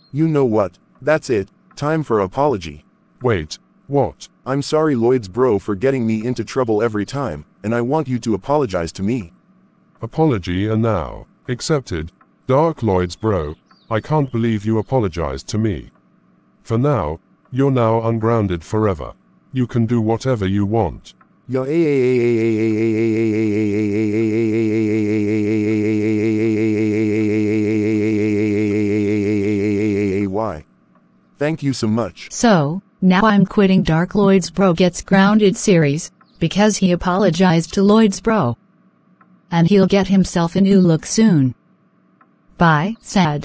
You know what? That's it. Time for apology. Wait, what? I'm sorry Lloyd's bro for getting me into trouble every time, and I want you to apologize to me. Apology and now. Accepted. Dark Lloyd's bro, I can't believe you apologized to me. For now, you're now ungrounded forever. You can do whatever you want. Yo, why? Thank you so much. So, now I'm quitting Dark Lloyd's Bro Gets Grounded series, because he apologized to Lloyd's Bro. And he'll get himself a new look soon. Bye, sad.